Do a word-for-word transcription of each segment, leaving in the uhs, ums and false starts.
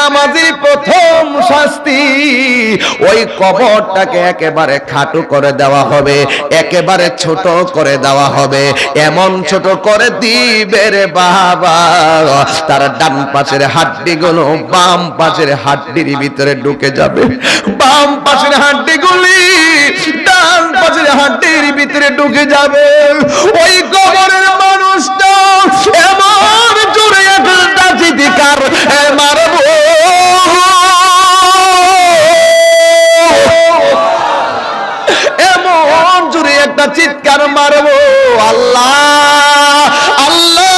বেনামাজির প্রথম শাস্তি, ওই কবরটাকে একেবারে খাটো করে দেওয়া হবে, একেবারে ছোট করে দেওয়া হবে। এমন ছোট করে দিবে রে বাবা, তার ডান পাশের হাড্ডিগুলো বাম পাশের হাড্ডির ভিতরে ঢুকে যাবে, বাম পাশের হাড্ডিগুলি ডান পাশের হাড্ডির ভিতরে ঢুকে যাবে। ওই কবরের মানুষটা এমন জোরে একটা চিৎকার মারবো, এমন জোরে একটা চিৎকার মারবো, আল্লাহ আল্লাহ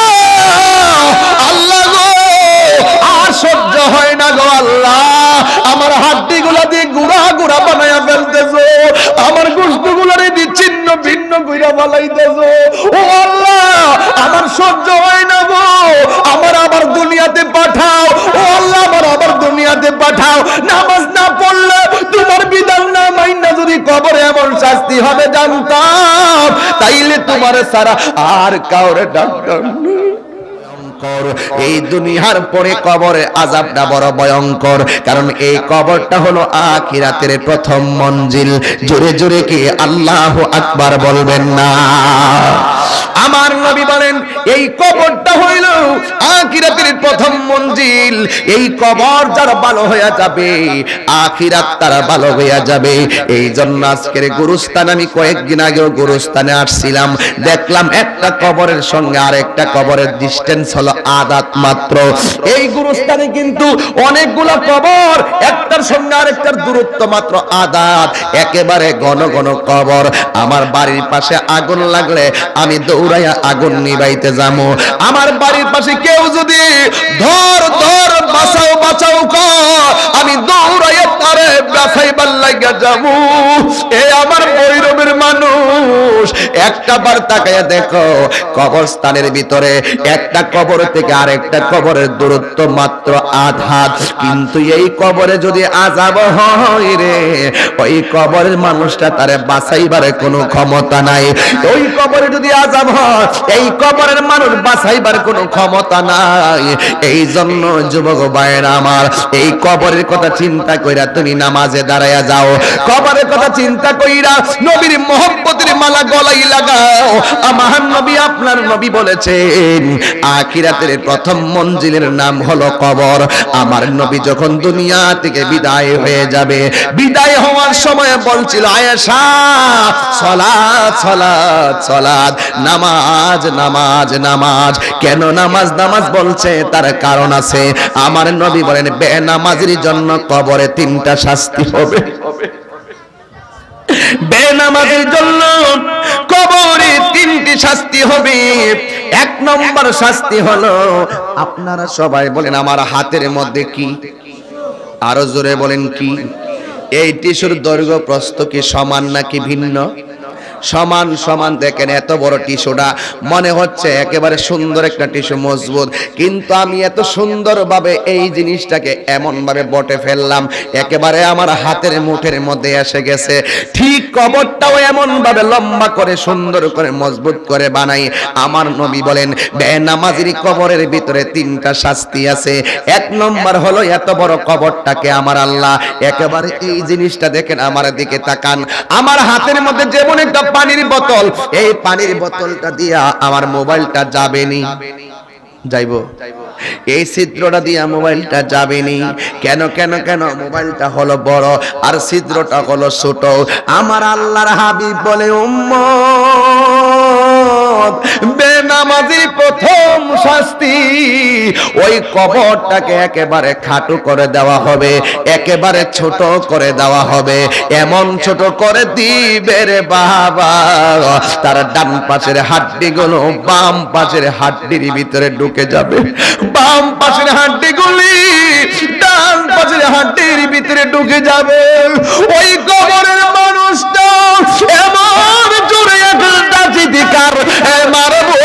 আল্লাহ গো, আর সহ্য হয় না গো আল্লাহ, আমার হাড্ডি গুলা দিয়ে গুড়া গুড়া বানাইয়া ফেলতেছো, আমার গোশত গুলারে দিয়ে ছিন্ন ভিন্ন কইরা বানাইতেছো, ও আল্লাহ আমার সহ্য হয় না গো, আমার আবার দুনিয়াতে পাঠাও, ও আল্লাহ আমার আবার দুনিয়াতে পাঠাও। নামাজ না পড়লে তোমার বিধান না মাইনা যদি কবরে এমন শাস্তি হবে জানতাম, তাইলে তোমার সারা আর কাউরে ডাকতাম না। এই দুনিয়ার পরে কবরে আযাবটা বড় ভয়ঙ্কর, কারণ এই কবরটা হলো আখিরাতের প্রথম মঞ্জিল। জোরে জোরে কি আল্লাহু আকবার বলবেন না? আমার নবী বলেন এই কবরটা হইল আখিরাতের প্রথম মঞ্জিল। এই কবর যার ভালো হয়ে যাবে, আখিরাত তার ভালো হয়ে যাবে। এই জন্য আজকের গুরুস্থান, আমি কয়েকদিন আগেও গুরুস্থানে আসছিলাম, দেখলাম একটা কবরের সঙ্গে আরেকটা কবরের ডিসটেন্স হলো আদাত মাত্র। এই গুরুস্থানে কিন্তু অনেকগুলো কবর, একটার সঙ্গে আরেকটার দূরত্ব মাত্র আদাত, একেবারে ঘন ঘন কবর। আমার বাড়ির পাশে আগুন লাগলে আমি দৌড়াইয়া আগুন নিভাইতে যাবো। আমার বাড়ির পাশে কেউ যদি ধর ধর বাঁচাও বাঁচাও কর, আমি দৌড়াইয়া তারে বাঁচাইবার লাগা যাবো। এ আমার ভৈরবের মানুষ, একটা বার তাকাইয়া দেখো, কবরস্থানের ভিতরে একটা কবর থেকে আরেকটা কবরের দূরত্ব মাত্র আধ হাত, কিন্তু এই কবরে যদি আযাব হয় রে, ওই কবরের মানুষটা তারে বাঁচাইবার কোনো ক্ষমতা নাই। ওই কবরে যদি আযাব হয়, এই কবরের মানুষ বাঁচাইবার কোনো ক্ষমতা নাই। এই জন্য যুবক ভাইরা আমার, এই কবরের কথা চিন্তা কইরা তুমি নামাজে দাঁড়ায়া যাও, কবরের কথা চিন্তা কইরা নবীর মহব্বতের মালা গলায় লাগাও। আমার নবী, আপনার নবী বলেছেন আখিরাতের প্রথম মঞ্জিলের নাম হলো কবর। আমার নবী যখন দুনিয়া থেকে বিদায় হয়ে যাবে, বিদায় হওয়ার সময় বলছিল আয়েশা সালাত সালাত সালাত, নামাজ নামাজ নামাজ। কেন নামাজ নামাজ বলছে? তার কারণ আছে। আমার নবী বলেন বেনামাজির জন্য কবরে তিনটা শাস্তি হবে। বেনামাজির জন্য কবরে তিনটি শাস্তি হবে। এক নম্বর শাস্তি হলো, আপনারা সবাই বলেন আমার হাতের মধ্যে কি? আরো জোরে বলেন কি? এই টিস্যুর দৈর্ঘ্য প্রস্থ কি সমান নাকি ভিন্ন? সমান সমান। দেখেন এত বড় টিস্যুটা, মনে হচ্ছে একেবারে সুন্দর একটা টিস্যু, মজবুত, কিন্তু আমি এত সুন্দরভাবে এই জিনিসটাকে এমন ভাবে বটে ফেললাম, একেবারে আমার হাতের মুঠের মধ্যে এসে গেছে। ঠিক কবরটাও এমন ভাবে লম্বা করে সুন্দর করে মজবুত করে বানাই। আমার নবী বলেন বেনামাজির কবরের ভিতরে তিনটা শাস্তি আছে। এক নম্বর হলো, এত বড় কবরটাকে আমার আল্লাহ একেবারে, এই জিনিসটা দেখেন, আমার দিকে তাকান, আমার হাতের মধ্যে যেমন একটা পানির বোতল, এই পানির বোতলটা দিয়া আমার মোবাইলটা যাবেনি, যাইবো? এই ছিদ্রটা দিয়া মোবাইলটা যাবেনি। কেন কেন কেন? মোবাইলটা হলো বড় আর ছিদ্রটা হলো ছোট। আমার আল্লাহর হাবিব বলে উম্মত, বেনামাজির প্রথম শাস্তি, ওই কবরটাকে একেবারে খাটো করে দেওয়া হবে, একেবারে ছোট করে দেওয়া হবে। এমন ছোট করে দিবে রে বাবা, তার ডান পাশের হাড্ডিগুলো বাম পাশের হাড্ডির ভিতরে ঢুকে যাবে, বাম পাশের হাড্ডিগুলি ডান পাশের হাড্ডির ভিতরে ঢুকে যাবে। ওই কবরের মানুষটা এমন জোরে একটা চিৎকার মারবো,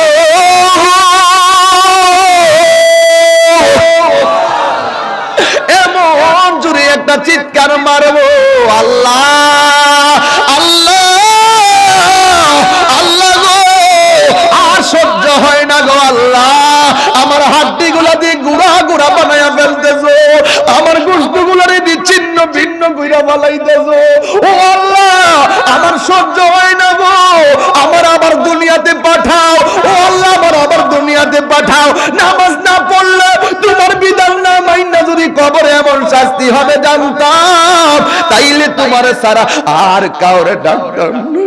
এমন জোরে একটা চিৎকার মারবো, আল্লাহ আল্লাহ আল্লাহ গো, আর সহ্য হয় না গো আল্লাহ, আমার হাড্ডিগুলা দিয়ে গুড়া গুড়া বানায়া ফেলতেছো। ভিন্ন কইরা বালাইতেছো। ও আল্লাহ, আমার সহ্য হয় না গো, আমার আবার দুনিয়াতে পাঠাও। ও আল্লাহ, আমার আবার দুনিয়াতে পাঠাও। নামাজ না পড়লে, তোমার বিধান না মাইনা যদি কবরে এমন শাস্তি হবে জানতাম, তাইলে তোমার সারা আর কাউরে ডাকতাম না।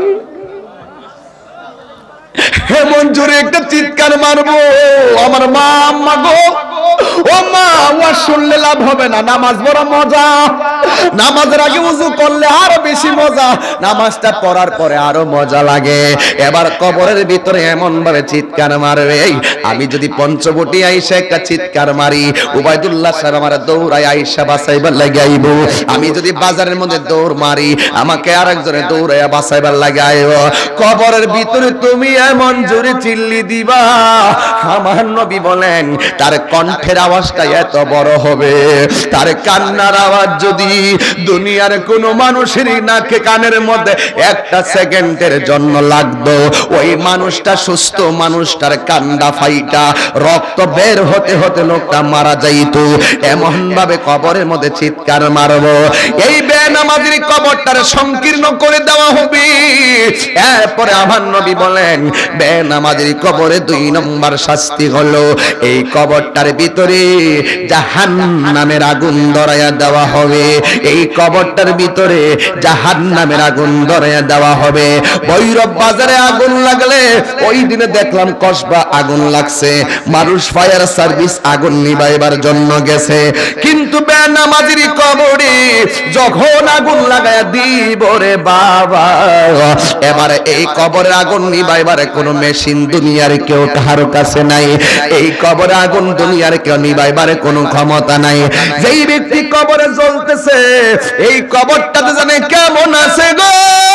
এমন জোরে একটা চিৎকার মারবো, আমার মা আম্মা গো, ও মা, ওয়াজ শুনলে লাভ হবে না, নামাজ বড় মজা। নামাজের আগে ওযু করলে আরো বেশি মজা, নামাজটা পড়ার পরে আরো মজা লাগে। এবার কবরের ভিতরে এমন ভাবে চিৎকার মারবে, আমি যদি পঞ্চবটি আইসা একটা চিৎকার মারি, উবাইদুল্লাহ সাহেব আমার দৌড়ায় আইসা বাঁচাইবার লাগাইব। আমি যদি বাজারের মধ্যে দৌড় মারি, আমাকে আরেকজনে দৌড়াইয়া বাঁচাইবার লাগাইব। কবরের ভিতরে তুমি এমন জোরে চিল্লি দিবা, আমার নবী বলেন তার কণ্ঠের আওয়াজটা এত বড় হবে, তার কান্নার আওয়াজ যদি দুনিয়ার কোন মানুষের নাকে কানের মধ্যে একটা সেকেন্ডের জন্য লাগতো, ওই মানুষটা সুস্থ মানুষটার কান্না ফাইটা রক্ত বের হতে হতে লোকটা মারা যাইত। এমন ভাবে কবরের মধ্যে চিৎকার মারবো, এই বেনামাজির কবরটার সংকীর্ণ করে দেওয়া হবে। এরপরে আমার নবী বলেন বেনামাজির কবরে দুই নম্বর শাস্তি হলো, এই কবরটার ভিতরে জাহান্নামের আগুন ধরাইয়া দেওয়া হবে। এই কবরটার ভিতরে জাহান্নামের আগুন ধরাইয়া দেওয়া হবে। ভৈরব বাজারে আগুন লাগলে, ওই দিনে দেখলাম কসবা আগুন লাগছে, মানুষ ফায়ার সার্ভিস আগুন নিভাইবার জন্য গেছে, কিন্তু বেনামাজির কবরে যখন আগুন লাগায়া দিব রে বাবা, এবারে এই কবরে আগুন নিভাইবারে কোনো মেশিন দুনিয়ার কেউ কারো কাছে নাই। এই কবরে আগুন দুনিয়ার কেউ নিভাইবারে কোনো ক্ষমতা নাই। যেই ব্যক্তি কবরে জ্বলতেছে, এই কবরটাতে জানে কেমন আছে গো,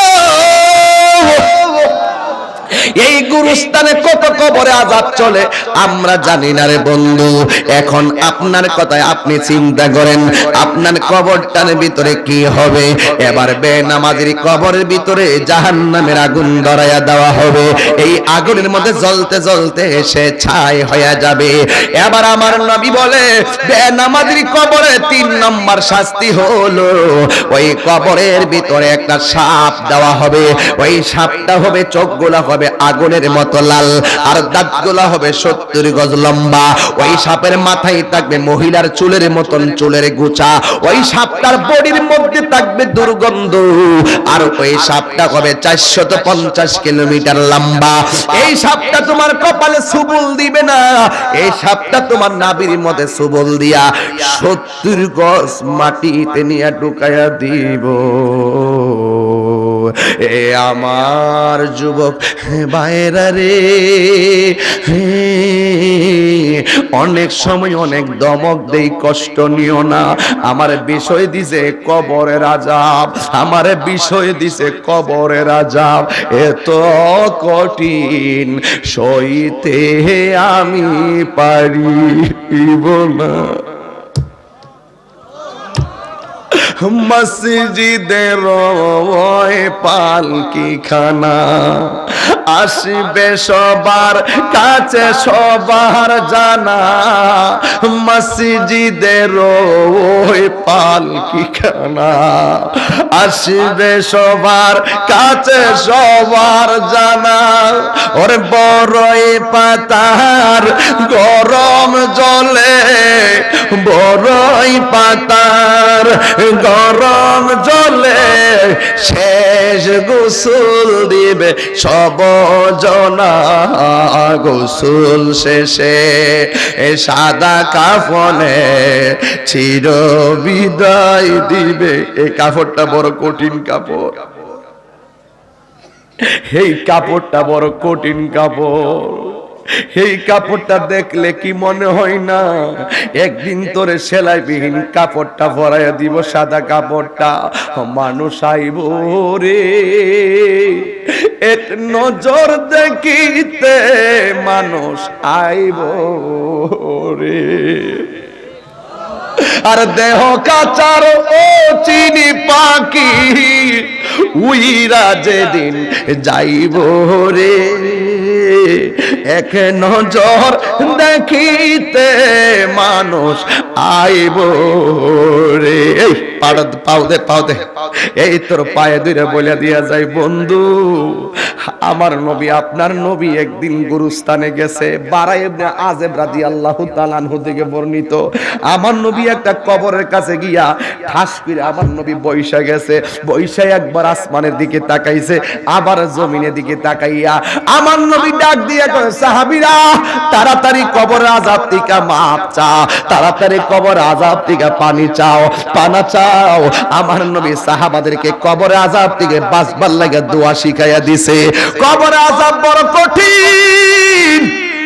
এই গুরুস্থানে কত কবরে আযাব চলে আমরা জানি না রে বন্ধু। এখন আপনার কথায় আপনি চিন্তা করেন, আপনার কবরটার ভিতরে কি হবে। এবার বেনামাজির কবরের ভিতরে জাহান্নামের আগুন ধরাইয়া দেওয়া হবে। এই আগুনের মধ্যে জ্বলতে জ্বলতে সে ছাই হয়ে যাবে। এবার আমার নবী বলে বেনামাজির কবরে তিন নম্বর শাস্তি হলো, ওই কবরের ভিতরে একটা সাপ দেওয়া হবে। ওই সাপটা হবে, চোখগুলো হবে আগুনের মতো লাল, আর দাঁতগুলো হবে সত্তর গজ লম্বা। ওই সাপের মাথায় থাকবে মহিলার চুলের মতন চুলের গোছা। ওই সাপটার বডির মধ্যে থাকবে দুর্গন্ধ, আর ওই সাপটা হবে চারশত পঞ্চাশ কিলোমিটার লম্বা। এই সাপটা তোমার কপালে সুবল দিবে না, এই সাপটা তোমার নাভির মধ্যে সুবল দিয়া সত্তর গজ মাটিতে নিয়ে ঢুকাইয়া দিব। এ আমার যুবক ভাইরা রে, অনেক সময় অনেক দমক দেই, কষ্ট নিও না। আমার বিষয় দিছে কবরের আযাব, আমার বিষয় দিছে কবরের আযাব, এত কঠিন সইতে আমি পারিব না। মসজিদের পালকি খানা আসবে সবার কাছে সবার জানা, মসজিদের পালকি খানা আসবে সবার কাছে সবার জানা। ওরে বড়ই পাতার গরম জলে, বড়ই পাতার গরম জলে শেষ গোসল দিবে সব জনা। গোসল শেষে সাদা কাফনে চির বিদায় দিবে। এই কাপড়টা বড় কঠিন কাপড়, এই কাপড়টা বড় কঠিন কাপড়। এই কাপড়টা দেখলে কি মনে হয় না একদিন তোরে সেলাইবিহীন কাপড়টা পরাইয়া দিব, সাদা কাপড়টা। মানুষ আইব রে এক নজর দেখিতে, মানুষ আইব রে। আর দেহ কাচার ও চিনি পাখি উইরা যেদিন যাইব রে, এক নজর দেখিতে মানুষ আইব রে। পাও দে পাও দে এই তোর পায়ে ধরে বলে দিয়া যায়, বন্ধু আমার নবী আপনার নবী একদিন গুরুস্থানে গেছে। বারা ইবনে আযিব রাদিয়াল্লাহু তাআলা আনহু থেকে বর্ণিত, আমার নবী একটা কবরের কাছে গিয়া ঠাস করে আমার নবী বৈশা গেছে। বৈশা একবার আসমানের দিকে তাকাইছে, আবার জমিনের দিকে তাকাইয়া আমার নবী ডাক দিয়া কয়, সাহাবীরা তাড়াতাড়ি কবর আযাব থেকে মাপ চাও, তাড়াতাড়ি কবর আযাব থেকে পানি চাও, পানা চাও। আমার নবী সাহাবাদেরকে কবর আযাব থেকে বাঁচবার লাগে দোয়া শিখাইয়া দিছে। কবর আযাব বড় কঠিন,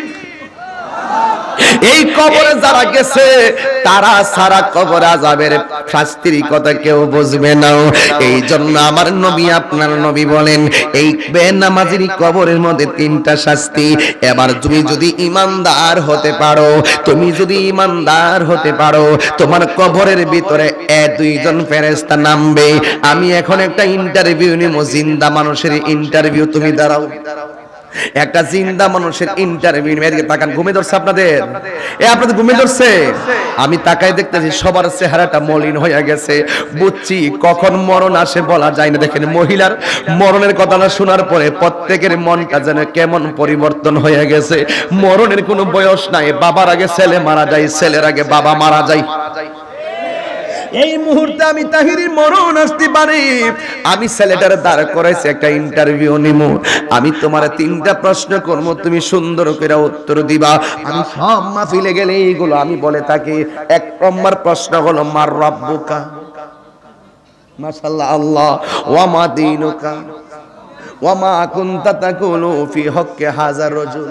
এই কবরে যারা গেছে তারা সারা কবর আযাবের শাস্তির কথা কেউ বুঝবে না। এই জন্য আমার নবী আপনার নবী বলেন, এই বেনামাজির কবরের মধ্যে তিনটা শাস্তি। এবার তুমি যদি ইমানদার হতে পারো, তুমি যদি ইমানদার হতে পারো, তোমার কবরের ভিতরে এ দুইজন ফেরেশতা নামবে। আমি এখন একটা ইন্টারভিউ নিব, জিন্দা মানুষের ইন্টারভিউ। তুমি দাঁড়াও, একটা জিন্দা মানুষের ইন্টারভিউ। এদিকে তাকান, ঘুমে ধরছে আপনাদের? এ আপনাদের ঘুমে ধরছে? আমি তাকাই দেখতেছি সবার চেহারাটা মলিন হয়ে গেছে। বুঝছি কখন মরণ আসে বলা যায় না। দেখেন মহিলার মরণের কথাটা শোনার পরে প্রত্যেকের মনটা যেন কেমন পরিবর্তন হয়ে গেছে। মরণের কোনো বয়স নাই, বাবার আগে ছেলে মারা যায়, ছেলের আগে বাবা মারা যায়। এই মুহূর্তে আমি তাহিরির মরণ আসতে পারে, আমি ছেলেটার দাঁড় করাইছি, একটা ইন্টারভিউ নিব। আমি তোমার তিনটা প্রশ্ন করব, তুমি সুন্দর করে উত্তর দিবা। আমি সব মাহফিলে গেলে এইগুলো আমি বলে থাকি। এক নম্বর প্রশ্ন হলো, মার রাব্বুকা, মাশাআল্লাহ, আল্লাহ, ওয়া মা দীনুকা, ওয়া মা কুনতা তাকুলু ফি হক্কি হাযা রাজুল।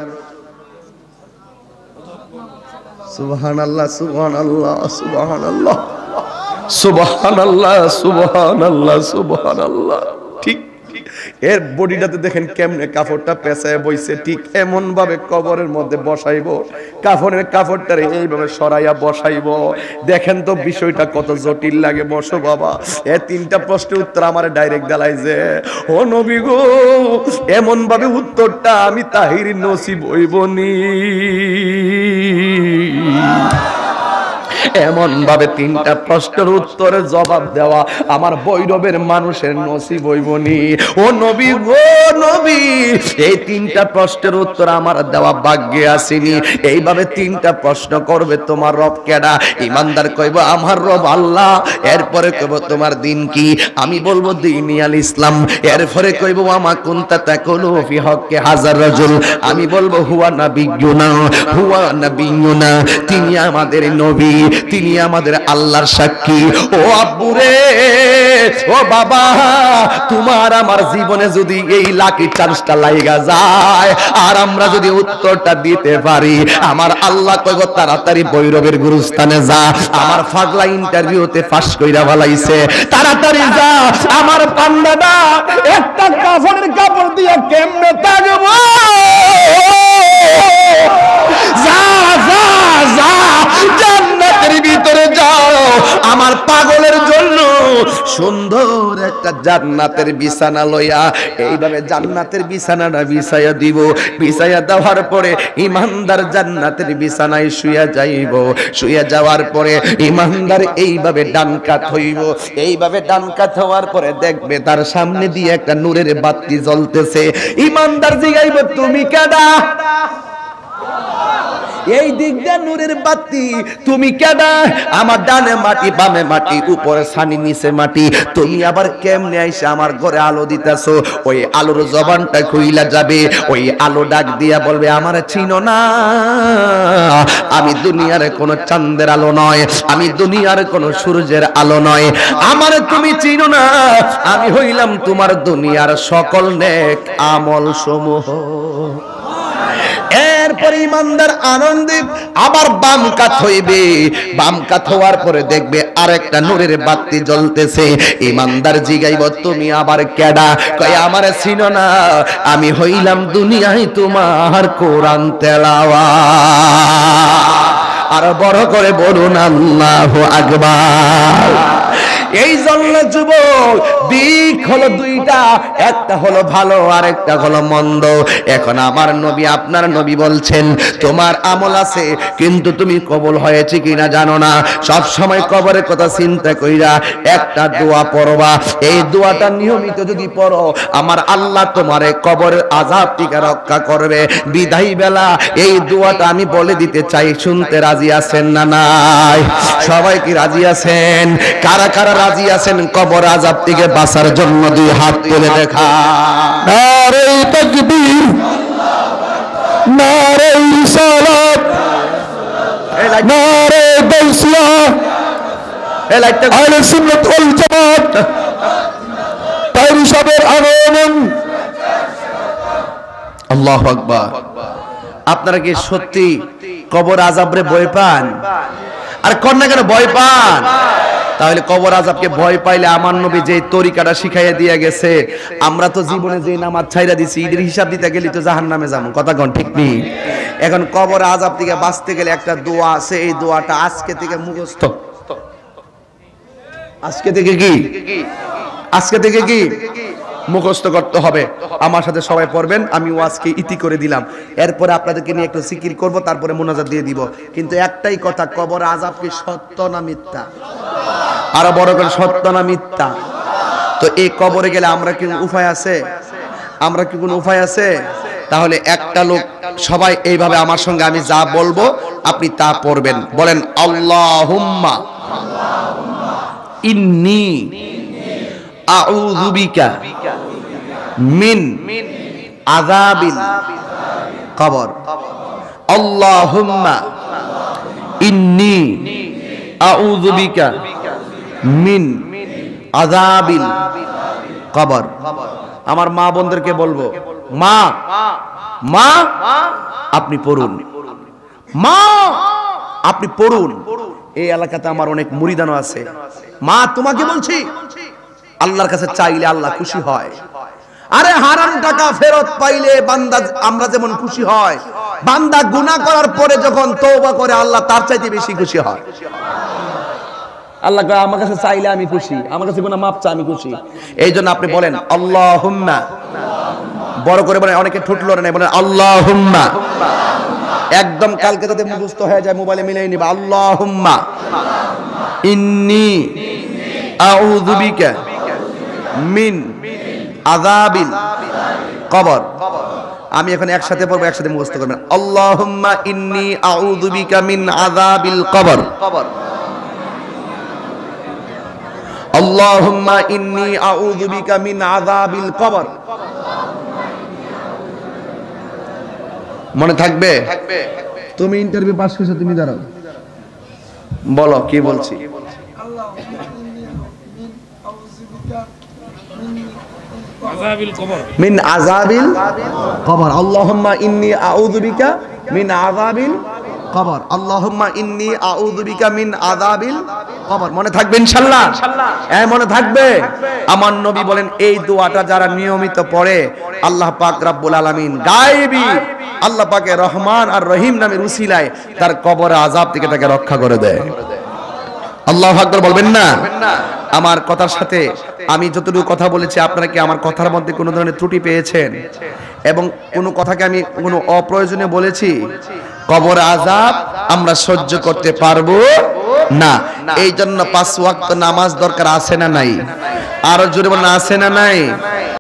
সুবহানাল্লাহ, সুবহানাল্লাহ, সুবহানাল্লাহ, সুবহানাল্লাহ, সুবহানাল্লাহ, সুবহানাল্লাহ। ঠিক এর বডিটাতে দেখেন কেমনে কাপড়টা পেঁচায় বইছে, ঠিক এমন ভাবে কবরের মধ্যে বসাইবো, কাফনের কাপড়টারে এইভাবে সরাইয়া বসাইবো। দেখেন তো বিষয়টা কত জটিল লাগে। বসো বাবা, এ তিনটা প্রশ্নের উত্তর আমার ডাইরেক্ট দালাইছে। ও নবী গো, এমন ভাবে উত্তরটা আমি তাহির নসিব হইবনি, এমন ভাবে তিনটা প্রশ্নের উত্তরের জবাব দেওয়া আমার বৈরবের মানুষের নসিব হইবনি। ও নবী গো নবী, এই তিনটা প্রশ্নের উত্তর আমার দেওয়া ভাগ্যে আসেনি। এইভাবে তিনটা প্রশ্ন করবে, তোমার রব কেডা? ইমানদার কইব আমার রব আল্লাহ। এরপরে কইব তোমার দিন কি? আমি বলবো দ্বীনি আল ইসলাম। এরপরে কইব আমা কুনতা তাকুলু ফি হক্কি হাযার রাজুল। আমি বলবো হুয়া নাবিয়্যুনা, হুয়া নাবিয়্যুনা, তিনি আমাদের নবী, তিনি আমাদের আল্লাহর সাক্ষী। ও আব্বুরে, ও বাবা, তোমার আমার জীবনে যদি এই লাকি চান্সটা লাইগা যায় আর আমরা যদি উত্তরটা দিতে পারি, আমার আল্লাহ কইব তাড়াতাড়ি বৈরবের গুরুস্থানে যা, আমার ফাগলা ইন্টারভিউতে পাস কইরা ভালাইছে, তাড়াতাড়ি যা, আমার পান্ডাটা একটা কাফনের কাপড় দিয়ে কেমনে থাকবো, যা যা যা জান্নাতের ভিতরে যাও। আমার পাগলের জন্য সুন্দর একটা জান্নাতের বিছানা লইয়া এইভাবে জান্নাতের বিছানাটা বিছাইয়া দিব। বিছাইয়া দেওয়ার পরে ইমানদার জান্নাতের বিছানায় শুইয়া যাইব। শুইয়া যাওয়ার পরে ইমানদার এইভাবে ডান কাত হইব। এইভাবে ডান কাত হওয়ার পরে দেখবে তার সামনে দিয়ে একটা নূরের বাতি জ্বলতেছে। ইমানদার জিগাইব, তুমি কেডা? এই দিক দিয়ে নূরের বাতি, তুমি কেডা? আমার ডানে মাটি, বামে মাটি, উপরে ছানি, নিচে মাটি, তুমি আবার কেমনে আইসা আমার ঘরে আলো দিতেছো? ওই আলোর জবানটা খুইলা যাবে। ওই আলো ডাক দিয়া বলবে, আমার চিনো না, আমি দুনিয়ার কোনো চাঁদের আলো নয়, আমি দুনিয়ার কোনো সূর্যের আলো নয়, আমার তুমি চিনো না, আমি হইলাম তোমার দুনিয়ার সকল নেক আমল সমূহ। এরপর ইমানদার আনন্দে আবার বাম কাত হইবে। বাম কাত হওয়ার পরে দেখবে আরেকটা নূরের বাতি জ্বলতেছে। ইমানদার জিগাইব, তুমি আবার কেডা? কয় আমারে চিনো না, আমি হইলাম দুনিয়ায় তোমার কোরআন তেলাওয়াত। আর বড় করে বলুন আল্লাহু আকবার। এই জন্য যুবক দিক হলো দুইটা, একটা হলো ভালো আর একটা হলো মন্দ। এখন আমার নবী আপনার নবী বলছেন তোমার আমল আছে কিন্তু তুমি কবুল হয়েছে কিনা জানো না। সব সময় কবরের কথা চিন্তা কইরা একটা দোয়া পড়বা, এই দোয়াটা নিয়মিত যদি পড়ো আমার আল্লাহ তোমারে কবরের আযাব থেকে রক্ষা করবে। বিদায় বেলা এই দোয়াটা আমি বলে দিতে চাই, শুনতে রাজি আছেন না নাই? সবাই কি রাজি আছেন? কারা কারা রাজি আছেন কবর আযাব থেকে বাঁচার জন্য দুই হাত তুলে দেখা। নারে তাকবীর, নারে রিসালাত, নারে গাউসিয়া, এই লাইটটা আহলে সুন্নাত ওয়াল জামাত, তাইরি সাহেবের আগমন। আল্লাহু আকবার। আপনারা কি সত্যি কবর আযাবরে ভয় পান? আর কোন না কেন ভয় পান? তাহলে কবর আযাবকে ভয় পাইলে আমার নবী যে তরিকাটা শিখাইয়া দিয়ে গেছে, আমরা তো জীবনে যে নামাজ ছাইরা দিছি ঈদের হিসাব দিতে গেলি তো জাহান্নামে যাবো, কথা কোন ঠিক নেই? এখন কবর আযাব থেকে বাঁচতে গেলে একটা দোয়া আছে, এই দোয়াটা আজকে থেকে মুখস্থ। আজকে থেকে কি আজকে থেকে কি মুখস্থ করতে হবে। আমার সাথে সবাই পড়বেন, আমি ওয়াজকে ইতি করে দিলাম। এরপরে আপনাদেরকে নিয়ে একটু জিকির করব, তারপরে মোনাজাত দিয়ে দিব। কিন্তু একটাই কথা, কবর আযাব কি সত্য না মিথ্যা? আরো বড় করে সত্য না মিথ্যা? তো এই কবরে গেলে আমরা কি উপায় আছে? আমরা কি কোনো উপায় আছে? তাহলে একটা লোক সবাই এইভাবে আমার সঙ্গে আমি যা বলবো আপনি তা পড়বেন। বলেন আল্লাহুম্মা ইন্নী আউযু বিকা মিন আযাবিল কবর। আল্লাহুম্মা ইন্নী আউযু বিকা মিন আযাবিল কবর। আমার মা বোনদেরকে বলবো, মা মা আপনি পড়ুন, মা আপনি পড়ুন। এই এলাকাতে আমার অনেক মুরিদানো আছে। মা তোমাকে বলছি, আল্লাহর কাছে চাইলে আল্লাহ খুশি হয়। আরে হারাম টাকা ফেরত পাইলে বান্দা আমরা যেমন খুশি হয়, বান্দা গুনাহ করার পরে যখন তওবা করে আল্লাহ তার চাইতে বেশি খুশি হয়। আল্লাহ আমার কাছে চাইলে আমি খুশি, আমার কাছে গুনাহ মাফ চা আমি খুশি। এই জন্য আপনি বলেন আল্লাহুম্মা, বড় করে বলেন, অনেকে ঠোঁট লড়ে নাই, বলেন আল্লাহুম্মা। একদম কালকে যাতে মুখস্থ হয়ে যায়, মোবাইলে মিলিয়ে নিবা। আল্লাহুম্মা ইন্নী আউযু বিকা মিন আযাবিল কবর। আমি এখন একসাথে পড়বো, একসাথে মুখস্থ করবেন। আল্লাহুম্মা ইন্নী আউযু বিকা মিন আযাবিল কবর। আল্লাহুম্মা ইন্নী আউযু বিকা মিন আযাবিল কবর। মনে থাকবে? তুমি ইন্টারভিউ পাস করেছো, তুমি দাঁড়াও, বলো কি বলছি। মিন আযাবিল কবর। আল্লাহুম্মা ইন্নী আউযু বিকা মিন আযাবিল কবর। আল্লাহুম্মা ইন্নী আউযু বিকা মিন আযাবিল কবর। মনে থাকবে ইনশাআল্লাহ? হ্যাঁ মনে থাকবে। আমার নবী বলেন এই দোয়াটা যারা নিয়মিত পড়ে আল্লাহ পাক রব্বুল আলামিন গায়েবী আল্লাহ পাকের রহমান আর রহিম নামের উসিলায় তার কবরের আযাব থেকে তাকে রক্ষা করে দেয়। আল্লাহু আকবার বলবেন না? আমার কথার সাথে আমি যতটুকু কথা বলেছি, আপনারা কি আমার কথার মধ্যে কোনো ধরনের ত্রুটি পেয়েছেন এবং কোনো কথাকে আমি কোনো অপ্রয়োজনীয় বলেছি? কবর আযাব আমরা সহ্য করতে পারবো না। এই জন্য পাঁচ ওয়াক্ত নামাজ দরকার আছে না নাই? আরো জোরে বলেন আছে না নাই?